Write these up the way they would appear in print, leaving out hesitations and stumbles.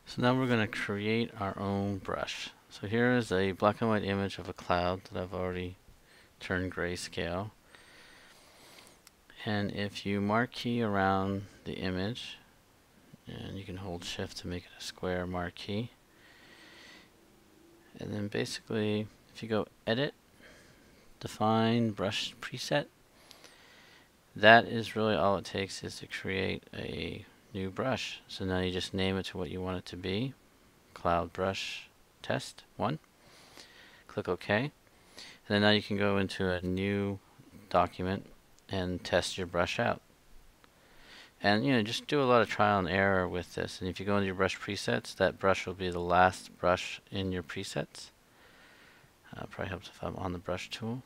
So now we're going to create our own brush. So here is a black and white image of a cloud that I've already turned grayscale. And if you marquee around the image, and you can hold shift to make it a square marquee, and then basically if you go edit, define brush preset, that is really all it takes is to create a new brush. So now you just name it to what you want it to be. Cloud brush test 1. Click OK. And then now you can go into a new document and test your brush out. And just do a lot of trial and error with this. And if you go into your brush presets, that brush will be the last brush in your presets. Probably helps if I'm on the brush tool.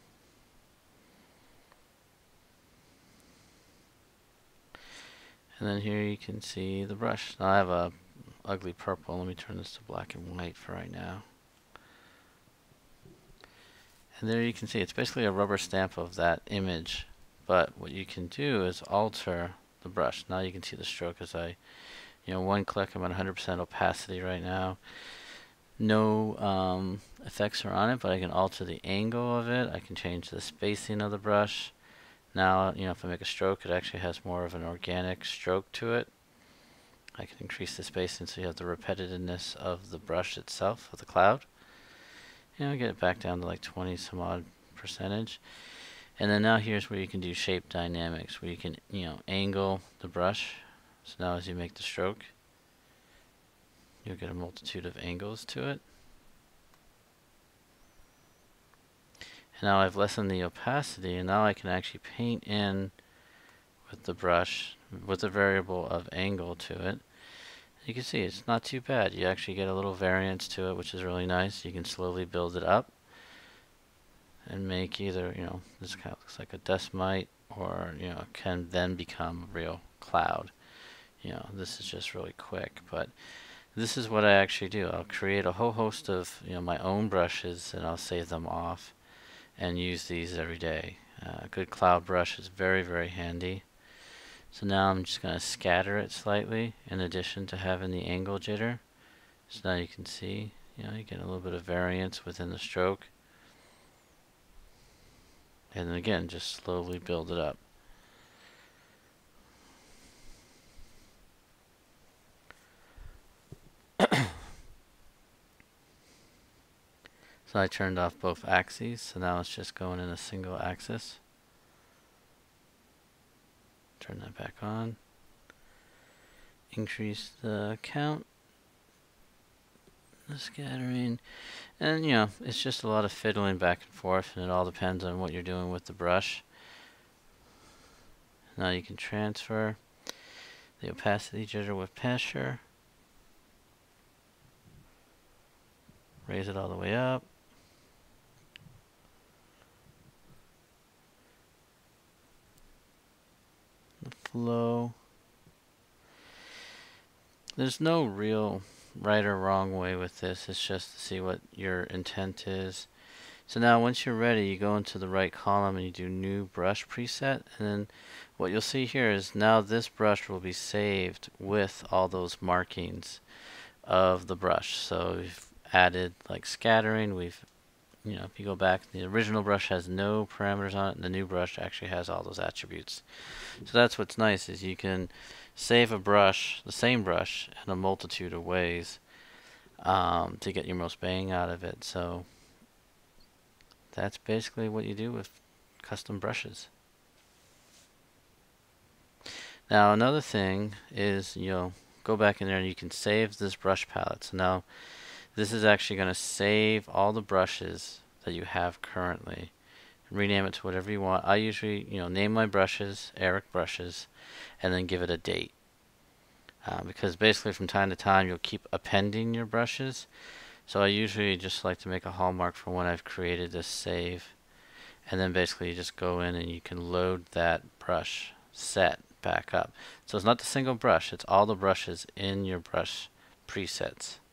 And then here you can see the brush. Now I have a ugly purple. Let me turn this to black and white for right now. And there you can see it's basically a rubber stamp of that image. But what you can do is alter the brush. Now you can see the stroke as one click. I'm at 100% opacity right now. No effects are on it, but I can alter the angle of it. I can change the spacing of the brush. Now, if I make a stroke, it actually has more of an organic stroke to it. I can increase the spacing so you have the repetitiveness of the brush itself, of the cloud. Get it back down to like 20 some odd percentage. And then now here's where you can do shape dynamics, where you can, angle the brush. So now as you make the stroke, you'll get a multitude of angles to it. And now I've lessened the opacity, and now I can actually paint in with the brush with a variable of angle to it. You can see it's not too bad. You actually get a little variance to it, which is really nice. You can slowly build it up and make either, this kind of looks like a dust mite, or, can then become a real cloud. This is just really quick, but this is what I actually do. I'll create a whole host of, my own brushes, and I'll save them off and use these every day. A good cloud brush is very, very handy. So now I'm just going to scatter it slightly in addition to having the angle jitter. So now you can see, you get a little bit of variance within the stroke. And then again, just slowly build it up. So I turned off both axes, so now it's just going in a single axis. Turn that back on. Increase the count, the scattering, and it's just a lot of fiddling back and forth, and it all depends on what you're doing with the brush. Now you can transfer the opacity jitter with pressure. Raise it all the way up. The flow. There's no real right or wrong way with this. It's just to see what your intent is. So now once you're ready, you go into the right column and you do new brush preset, and then what you'll see here is now this brush will be saved with all those markings of the brush. So we've added like scattering. We've if you go back, the original brush has no parameters on it, and the new brush actually has all those attributes. So that's what's nice, is you can save a brush, the same brush, in a multitude of ways to get your most bang out of it. So that's basically what you do with custom brushes. Now another thing is, go back in there and you can save this brush palette. So now this is actually going to save all the brushes that you have currently. Rename it to whatever you want. I usually, name my brushes, Eric brushes, and then give it a date. Because basically from time to time you'll keep appending your brushes. So I usually just like to make a hallmark for when I've created this save. And then basically you just go in and you can load that brush set back up. So it's not the single brush, it's all the brushes in your brush presets.